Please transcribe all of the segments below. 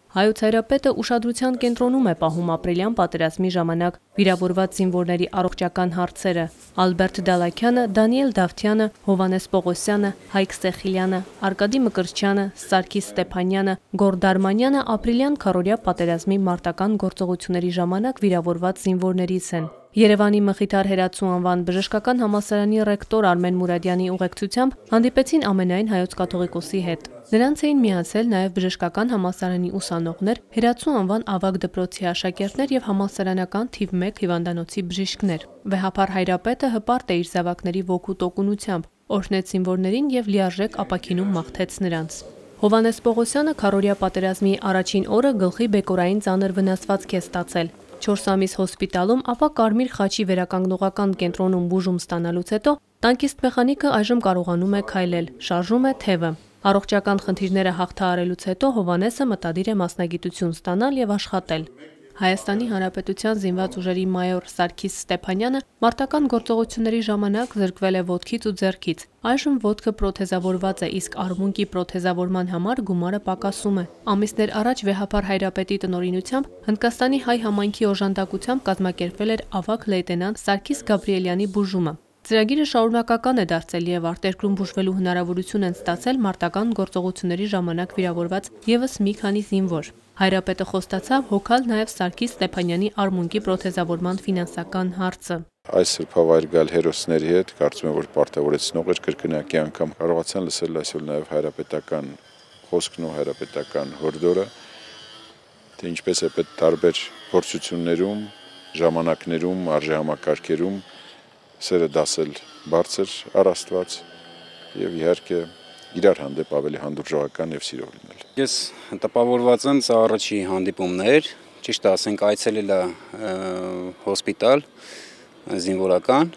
Հայոց Հայրապետը ուշադրության կենտրոնում է պահում ապրիլյան պատերազմի ժամանակ վիրավորված զինվորների առողջական հարցերը։ Ալբերտ Դալաքյանը, Դանիել Դավթյանը, Հովհաննես Պողոսյանը, Հայկ Սեխիլյանը, Արկադի Մկրտչյանը, Սարգիս Ստեփանյանը, Գոռ Դարմանյանը ապրիլյան քարոզիա պատերազմի մարտական գործողությունների ժամանակ վիրավորված զինվորներից են։ Երևանի Մխիթար Հերացու անվան բժշկական համալսարանի ռեկտոր Արմեն Մուրադյանի ուղեկցությամբ հանդիպեցին ամենայն հայոց կաթողիկոսի հետ։ Նրանց էին միացել նաև բժշկական համալսարանի ուսանողներ, Հերացու անվան ավագ դպրոցի աշակերտներ եւ համալսարանական թիվ 1 հիվանդանոցի բժիշկներ։ Վեհափար Հայրապետը հպարտ է իր զավակների ոգու տոկունությամբ, օրհնեց զինվորներին եւ լիարժեք ապաքինում մաղթեց նրանց։ Հովհաննես Պողոսյանը քարոզիա պատերազմի առաջին օրը գլխի բեկորային ծանր վնասվածք է ստացել։ 4 ամիս հոսպիտալում, ապա Կարմիր խաչի վերականգնողական կենտրոնում բուժում ստանալուց հետո տանկիստ մեխանիկը այժմ կարողանում է քայլել, շարժում է թևը։ Առողջական խնդիրները հաղթահարելուց հետո Հովհաննեսը մտադիր է մասնագիտություն ստանալ եւ աշխատել։ Հայաստանի Հանրապետության զինված ուժերի մայոր Սարգիս Ստեփանյանը մարտական գործողությունների ժամանակ զրկվել է ոտքից ու ձեռքից։ Այժմ ոտքը պրոթեզավորված է, իսկ արմունկի պրոթեզավորման համար գումարը պակասում է։ Ամիսներ առաջ Վեհափար Հայրապետի տնօրինությամբ Հնդկաստանի հայ համայնքի օժանդակությամբ կազմակերպվել էր ավագ լեյտենանտ Սարգիս Գաբրիելյանի բուժումը։ Ծրագիրը շարունակական է դարձել եւ արտերկրում բուժվելու հնարավորություն են ստացել մարտական գործողությունների ժամանակ վիրավորված եւս մի քանի զինվոր։ Հայրապետը խոստացավ հոգալ նաև Սարգիս Ստեփանյանի արմունկի պրոթեզավորման ֆինանսական հարցը։ Այս սրբավայր գալ հերոսների հետ կարծում եմ, որ պարտավորեցնող էր կրկնակի անգամ կարողացան լսել այսօր նաև հայրապետական խոսքն ու հայրապետական հորդորը, թե ինչպես է պետք տարբեր փորձություններում, ժամանակներում, արժեհամակարգերում սերը դասել բարձր առ Աստված եւ իհարկե իրար հանդեպ ավելի հանդուրժողական եւ սիրով լինել։ Ես տպավորված եմ, սա առաջի հանդիպումն էր, ճիշտ ասենք այցելել է հոսպիտալ զինվորական,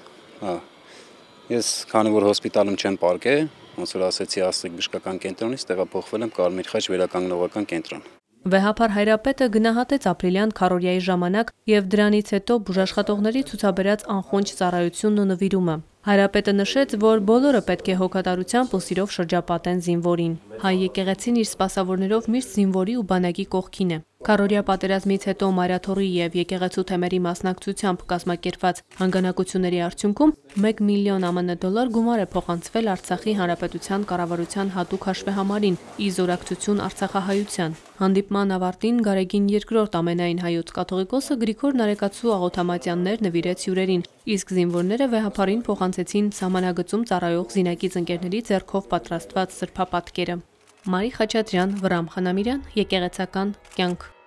ես քանի որ հոսպիտալում չեմ պարկել, ոնց որ ասեցի Աստղիկ բժշկական կենտրոնից տեղափոխվել եմ Կարմիր խաչ վերականգնողական կենտրոն։ Վեհափար Հայրապետը գնահատեց ապրիլյան քարոզիայի ժամանակ եւ դրանից հետո բուժաշխատողների ցուցաբերած անխոնջ ծառայությունն ու նվիրումը։ Հայրապետը նշեց, որ բոլորը պետք է հոգատարությամբ ու սիրով շրջապատեն զինվորին։ Հայ եկեղեցին իր սպասավորներով միշտ զինվորի ու բանակի կողքին է։ Քարոզիա պատերազմից հետո Մարաթոռի եւ եկեղեցու թեմերի մասնակցությամբ կազմակերպված հանգանակությունների արդյունքում 1 միլիոն ԱՄՆ գումար է փոխանցվել Արցախի Հանրապետության կառավարության հատուկ հաշվեհամարին՝ ի զորակցություն արցախահայության։ Հանդիպման ավարտին Գարեգին II ամենայն հայոց կաթողիկոսը Գրիգոր Նարեկացու Աղոթամատյաններ նվիրեց հյուրերին, իսկ զինվորները Վեհափարին փոխանցեցին սահմանագծում ծառայող զինակից ընկերների ձեռքով պատրաստված սրբապատկերը։ Մարի Խաչատրյան, Վռամ Խանամիրյան, Եկեղեցական կյանք։